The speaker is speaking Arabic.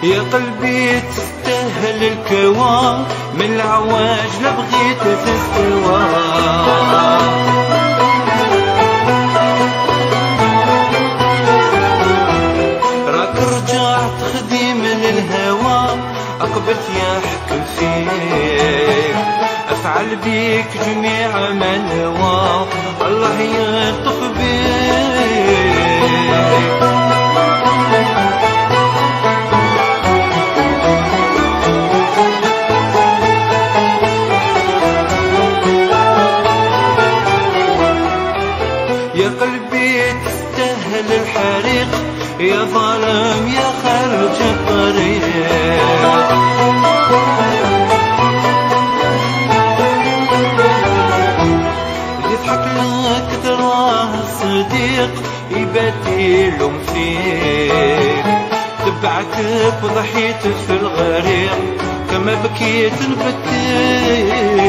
يا قلبي تستاهل الكوا، من العواج لبغيت تستوى. راك رجعت خديم للهوى، أقبلت يحكم فيك، أفعل بيك جميع ما نوى، الله يلطف بيك. يا قلبي تستاهل الحريق، يا ظالم يا خارج الطريق. يضحك لك تراه صديق، يبات يلوم فيك، تبعتك وضحيت في الغريق، كما بكيت نبكيك.